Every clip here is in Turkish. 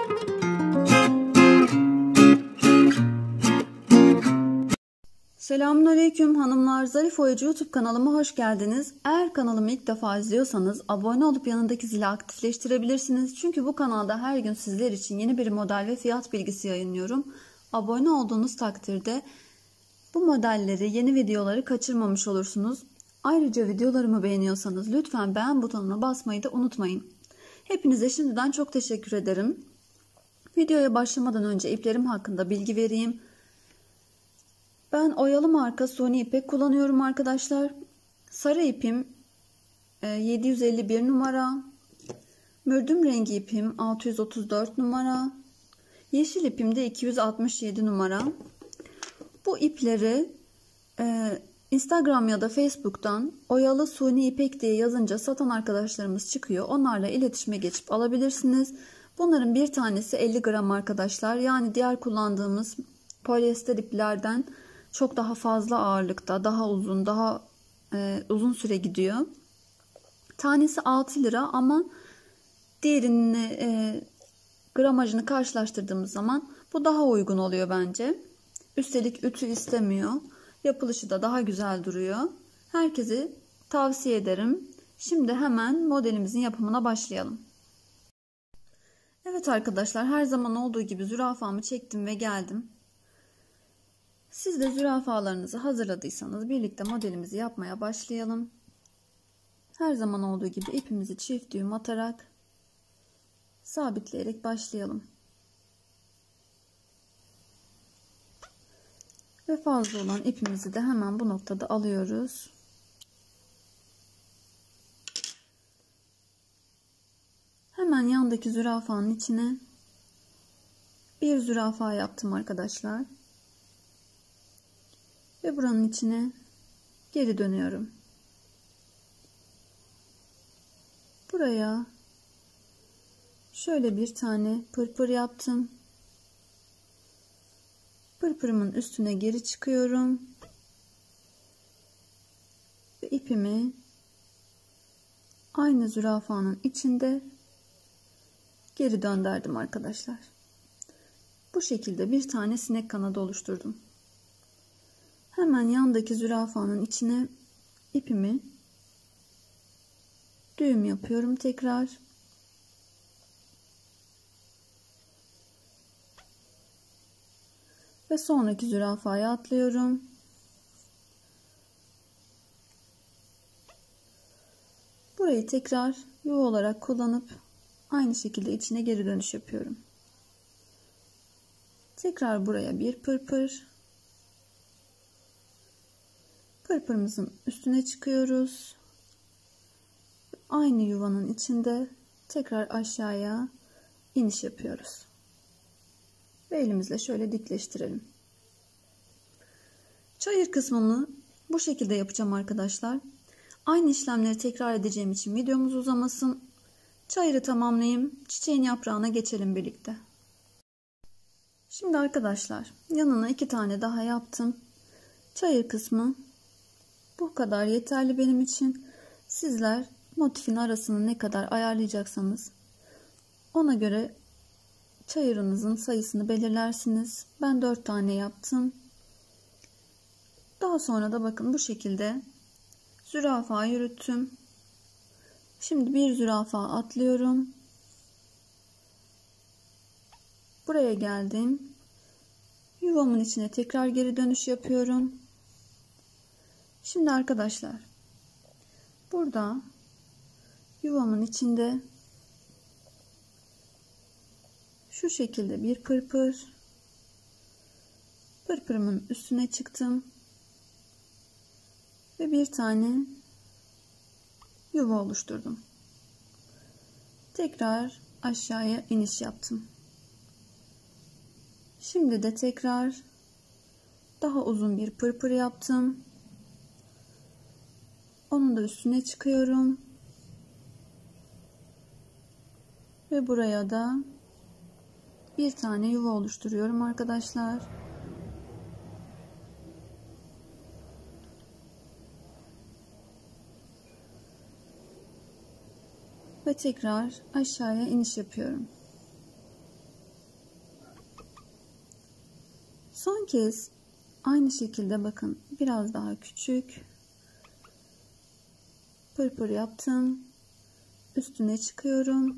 Selamünaleyküm hanımlar, Zarif Oyacı YouTube kanalıma hoş geldiniz. Eğer kanalımı ilk defa izliyorsanız abone olup yanındaki zili aktifleştirebilirsiniz. Çünkü bu kanalda her gün sizler için yeni bir model ve fiyat bilgisi yayınlıyorum. Abone olduğunuz takdirde bu modelleri, yeni videoları kaçırmamış olursunuz. Ayrıca videolarımı beğeniyorsanız lütfen beğen butonuna basmayı da unutmayın. Hepinize şimdiden çok teşekkür ederim. Videoya başlamadan önce iplerim hakkında bilgi vereyim. Ben oyalı marka Suni ipek kullanıyorum arkadaşlar. Sarı ipim 751 numara. Mürdüm rengi ipim 634 numara. Yeşil ipim de 267 numara. Bu ipleri Instagram ya da Facebook'tan oyalı suni ipek diye yazınca satan arkadaşlarımız çıkıyor. Onlarla iletişime geçip alabilirsiniz. Bunların bir tanesi 50 gram arkadaşlar. Yani diğer kullandığımız polyester iplerden çok daha fazla ağırlıkta, daha uzun süre gidiyor. Tanesi 6 lira ama diğerinin gramajını karşılaştırdığımız zaman bu daha uygun oluyor bence. Üstelik ütü istemiyor. Yapılışı da daha güzel duruyor. Herkese tavsiye ederim. Şimdi hemen modelimizin yapımına başlayalım. Evet arkadaşlar, her zaman olduğu gibi zürafamı çektim ve geldim. Siz de zürafalarınızı hazırladıysanız birlikte modelimizi yapmaya başlayalım. Her zaman olduğu gibi ipimizi çift düğüm atarak sabitleyerek başlayalım. Ve fazla olan ipimizi de hemen bu noktada alıyoruz. Hemen yandaki zürafanın içine bir zürafa yaptım arkadaşlar. Ve buranın içine geri dönüyorum. Buraya şöyle bir tane pırpır yaptım. Pırpırımın üstüne geri çıkıyorum. Ve ipimi aynı zürafanın içinde geri döndürdüm arkadaşlar. Bu şekilde bir tane sinek kanadı oluşturdum. Hemen yandaki zürafanın içine ipimi düğüm yapıyorum tekrar. Ve sonraki zürafaya atlıyorum. Burayı tekrar yuva olarak kullanıp aynı şekilde içine geri dönüş yapıyorum. Tekrar buraya bir pırpır. Pırpırımızın üstüne çıkıyoruz. Aynı yuvanın içinde tekrar aşağıya iniş yapıyoruz. Ve elimizle şöyle dikleştirelim. Çayır kısmını bu şekilde yapacağım arkadaşlar. Aynı işlemleri tekrar edeceğim için videomuz uzamasın. Çayırı tamamlayayım. Çiçeğin yaprağına geçelim birlikte. Şimdi arkadaşlar yanına 2 tane daha yaptım. Çayır kısmı bu kadar yeterli benim için. Sizler motifin arasını ne kadar ayarlayacaksanız ona göre çayırınızın sayısını belirlersiniz. Ben 4 tane yaptım. Daha sonra da bakın bu şekilde zürafa yürüttüm. Şimdi bir zürafa atlıyorum. Buraya geldim. Yuvamın içine tekrar geri dönüş yapıyorum. Şimdi arkadaşlar burada yuvamın içinde şu şekilde bir pırpırımın üstüne çıktım ve bir tane yuva oluşturdum. Tekrar aşağıya iniş yaptım. Şimdi de tekrar daha uzun bir pırpır yaptım. Onun da üstüne çıkıyorum. Ve buraya da bir tane yuva oluşturuyorum arkadaşlar. Ve tekrar aşağıya iniş yapıyorum. kez aynı şekilde bakın biraz daha küçük pırpır yaptım. Üstüne çıkıyorum.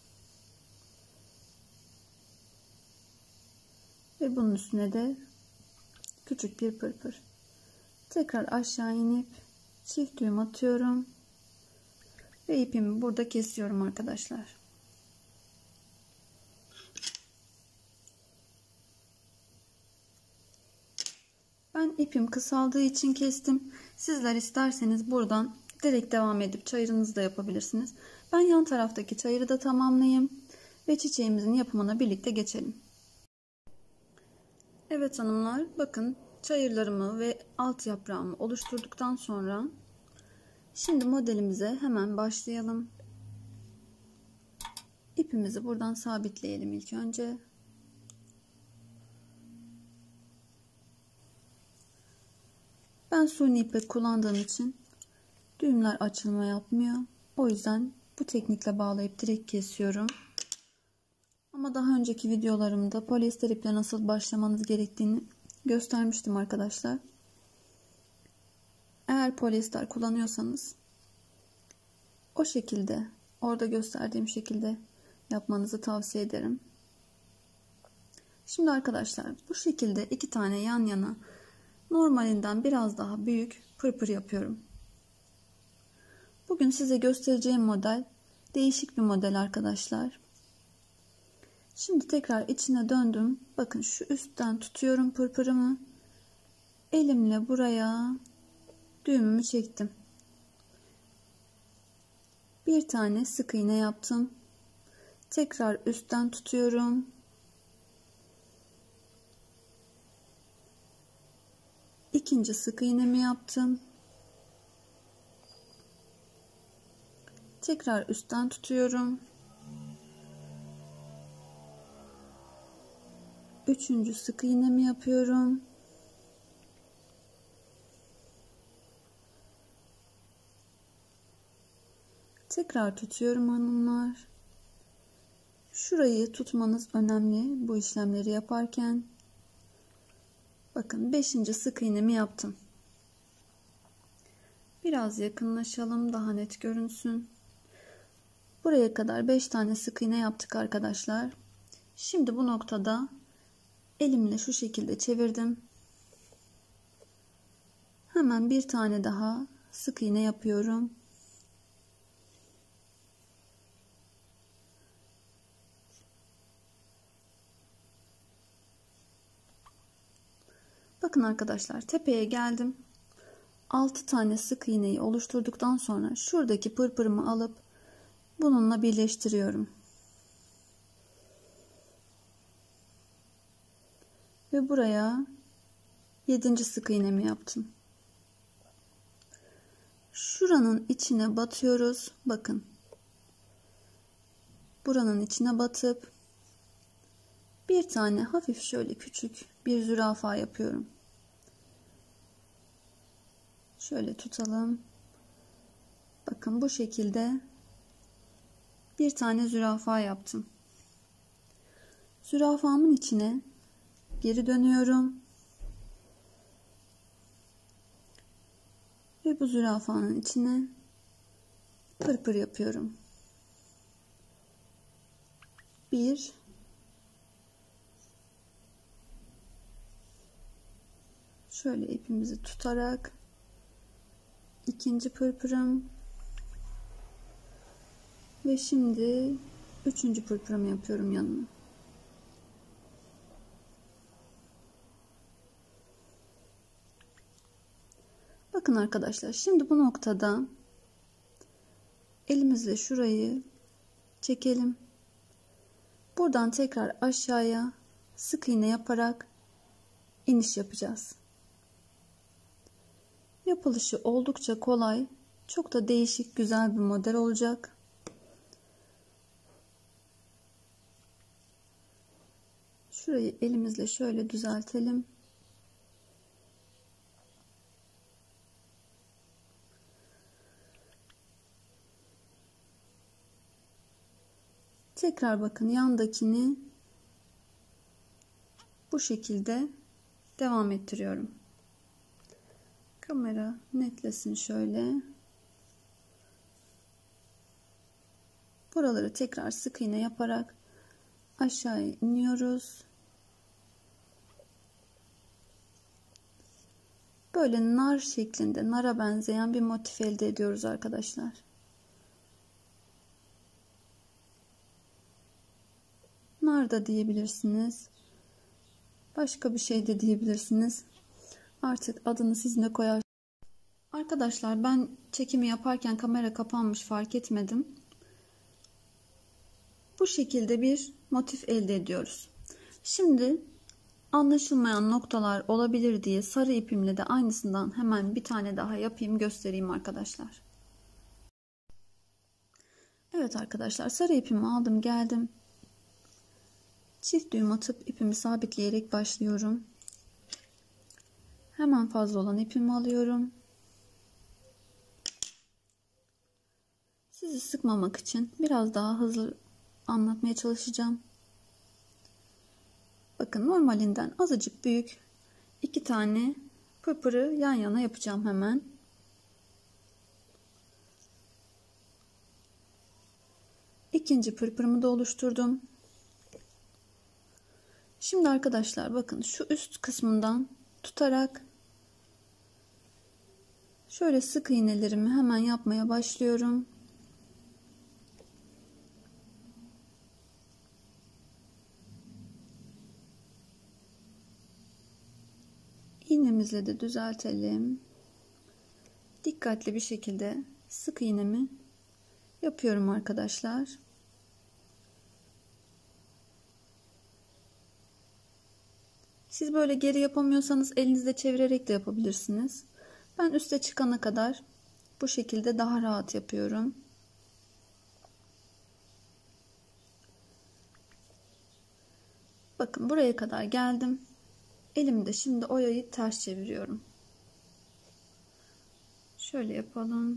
Ve bunun üstüne de küçük bir pırpır. Tekrar aşağı inip çift düğüm atıyorum. Ve ipimi burada kesiyorum arkadaşlar. Ben ipim kısaldığı için kestim. Sizler isterseniz buradan direkt devam edip çayırınızı da yapabilirsiniz. Ben yan taraftaki çayırı da tamamlayayım ve çiçeğimizin yapımına birlikte geçelim. Evet hanımlar, bakın çayırlarımı ve alt yaprağımı oluşturduktan sonra şimdi modelimize hemen başlayalım. İpimizi buradan sabitleyelim ilk önce. Ben suni ipek kullandığım için düğümler açılma yapmıyor. O yüzden bu teknikle bağlayıp direkt kesiyorum. Ama daha önceki videolarımda polyester iple nasıl başlamanız gerektiğini göstermiştim arkadaşlar. Eğer polyester kullanıyorsanız o şekilde, orada gösterdiğim şekilde yapmanızı tavsiye ederim. Şimdi arkadaşlar bu şekilde iki tane yan yana normalinden biraz daha büyük pırpır yapıyorum. Bugün size göstereceğim model değişik bir model arkadaşlar. Şimdi tekrar içine döndüm. Bakın şu üstten tutuyorum pırpırımı. Elimle buraya düğümümü çektim. Bir tane sık iğne yaptım. Tekrar üstten tutuyorum. İkinci sık iğnemi yaptım. Tekrar üstten tutuyorum. Üçüncü sık iğnemi yapıyorum. Tekrar tutuyorum hanımlar. Şurayı tutmanız önemli bu işlemleri yaparken. Bakın 5. sık iğnemi yaptım. Biraz yakınlaşalım, daha net görünsün. Buraya kadar 5 tane sık iğne yaptık arkadaşlar. Şimdi bu noktada elimle şu şekilde çevirdim. Hemen bir tane daha sık iğne yapıyorum. Bakın arkadaşlar, tepeye geldim. 6 tane sık iğneyi oluşturduktan sonra şuradaki pırpırımı alıp bununla birleştiriyorum. Ve buraya 7. sık iğnemi yaptım. Şuranın içine batıyoruz. Bakın. Buranın içine batıp bir tane hafif şöyle küçük bir zürafa yapıyorum. Şöyle tutalım. Bakın bu şekilde bir tane zürafa yaptım. Zürafamın içine geri dönüyorum. Ve bu zürafanın içine pırpır yapıyorum. 1 şöyle ipimizi tutarak ikinci pırpırım ve şimdi 3. pırpırımı yapıyorum yanına. Bakın arkadaşlar, şimdi bu noktada elimizle şurayı çekelim. Buradan tekrar aşağıya sık iğne yaparak iniş yapacağız. Yapılışı oldukça kolay, çok da değişik, güzel bir model olacak. Şurayı elimizle şöyle düzeltelim. Tekrar bakın yandakini bu şekilde devam ettiriyorum. Kamera netlesin şöyle. Buraları tekrar sık iğne yaparak aşağı iniyoruz. Böyle nar şeklinde, nara benzeyen bir motif elde ediyoruz arkadaşlar. Nar da diyebilirsiniz. Başka bir şey de diyebilirsiniz. Artık adını siz ne koyarsınız. Arkadaşlar ben çekimi yaparken kamera kapanmış, fark etmedim. Bu şekilde bir motif elde ediyoruz. Şimdi anlaşılmayan noktalar olabilir diye sarı ipimle de aynısından hemen bir tane daha yapayım, göstereyim arkadaşlar. Evet arkadaşlar, sarı ipimi aldım geldim. Çift düğüm atıp ipimi sabitleyerek başlıyorum. Hemen fazla olan ipimi alıyorum. Sizi sıkmamak için biraz daha hızlı anlatmaya çalışacağım. Bakın, normalinden azıcık büyük 2 tane pırpırı yan yana yapacağım hemen. İkinci pırpırımı da oluşturdum. Şimdi arkadaşlar bakın, şu üst kısmından tutarak şöyle sık iğnelerimi hemen yapmaya başlıyorum. İğnemizle de düzeltelim. Dikkatli bir şekilde sık iğnemi yapıyorum arkadaşlar. Siz böyle geri yapamıyorsanız elinizde çevirerek de yapabilirsiniz. Ben üste çıkana kadar bu şekilde daha rahat yapıyorum. Bakın, buraya kadar geldim. Elimde şimdi oyayı ters çeviriyorum. Şöyle yapalım.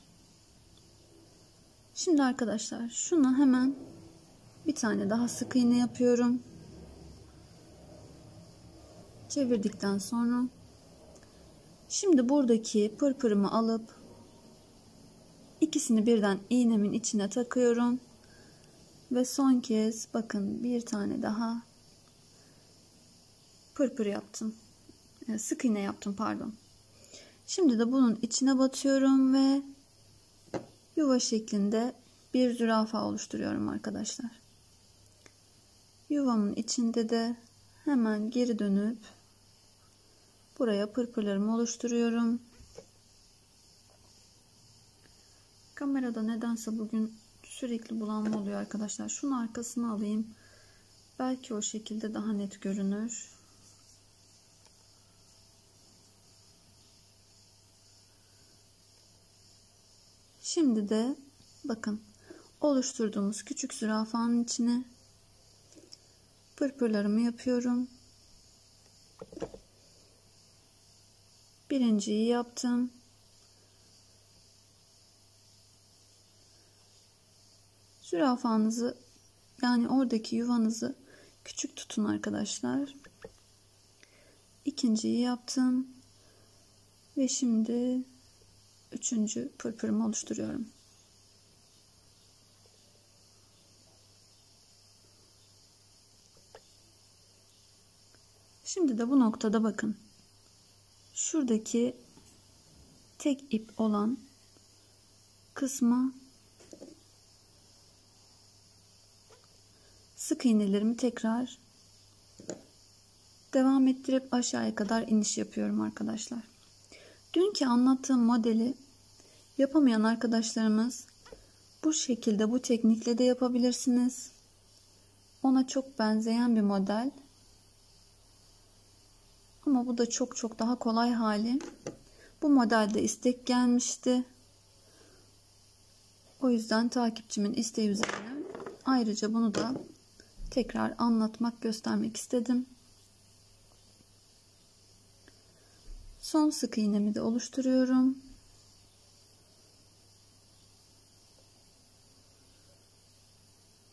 Şimdi arkadaşlar şuna hemen bir tane daha sık iğne yapıyorum. Çevirdikten sonra şimdi buradaki pırpırımı alıp ikisini birden iğnemin içine takıyorum ve son kez bakın bir tane daha pırpır yaptım. Sık iğne yaptım, pardon. Şimdi de bunun içine batıyorum ve yuva şeklinde bir zürafa oluşturuyorum arkadaşlar. Yuvamın içinde de hemen geri dönüp buraya pırpırlarımı oluşturuyorum. Kamerada nedense bugün sürekli bulanma oluyor arkadaşlar. Şunu arkasına alayım. Belki o şekilde daha net görünür. Şimdi de bakın, oluşturduğumuz küçük zürafanın içine pırpırlarımı yapıyorum. Birinciyi yaptım. Zürafanızı, yani oradaki yuvanızı küçük tutun arkadaşlar. İkinciyi yaptım. Ve şimdi üçüncü pırpırımı oluşturuyorum. Şimdi de bu noktada bakın, şuradaki tek ip olan kısma sık iğnelerimi tekrar devam ettirip aşağıya kadar iniş yapıyorum arkadaşlar. Dünkü anlattığım modeli yapamayan arkadaşlarımız bu şekilde, bu teknikle de yapabilirsiniz. Ona çok benzeyen bir model. Ama bu da çok çok daha kolay hali. Bu modelde istek gelmişti. O yüzden takipçimin isteği üzerine ayrıca bunu da tekrar anlatmak, göstermek istedim. Son sık iğnemi de oluşturuyorum.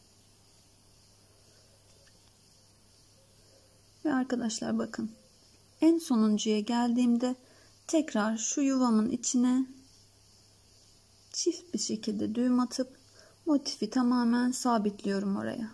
Ve arkadaşlar bakın, En sonuncuya geldiğimde tekrar şu yuvamın içine çift bir şekilde düğüm atıp motifi tamamen sabitliyorum oraya.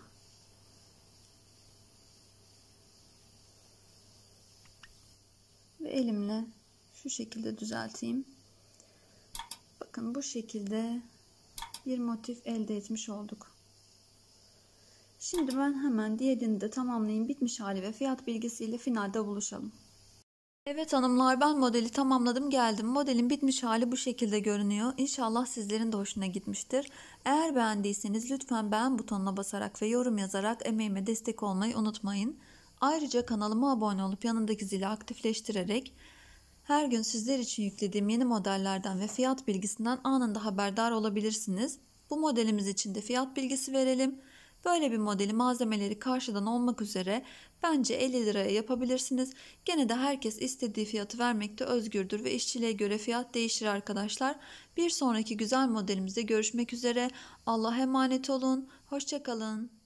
Ve elimle şu şekilde düzelteyim. Bakın bu şekilde bir motif elde etmiş olduk. Şimdi ben hemen diğerini de tamamlayayım. Bitmiş hali ve fiyat bilgisiyle finalde buluşalım. Evet hanımlar, ben modeli tamamladım geldim. Modelin bitmiş hali bu şekilde görünüyor. İnşallah sizlerin de hoşuna gitmiştir. Eğer beğendiyseniz lütfen beğen butonuna basarak ve yorum yazarak emeğime destek olmayı unutmayın. Ayrıca kanalıma abone olup yanındaki zili aktifleştirerek her gün sizler için yüklediğim yeni modellerden ve fiyat bilgisinden anında haberdar olabilirsiniz. Bu modelimiz için de fiyat bilgisi verelim. Böyle bir modeli malzemeleri karşıdan olmak üzere bence 50 liraya yapabilirsiniz. Gene de herkes istediği fiyatı vermekte özgürdür ve işçiliğe göre fiyat değişir arkadaşlar. Bir sonraki güzel modelimizde görüşmek üzere. Allah'a emanet olun. Hoşça kalın.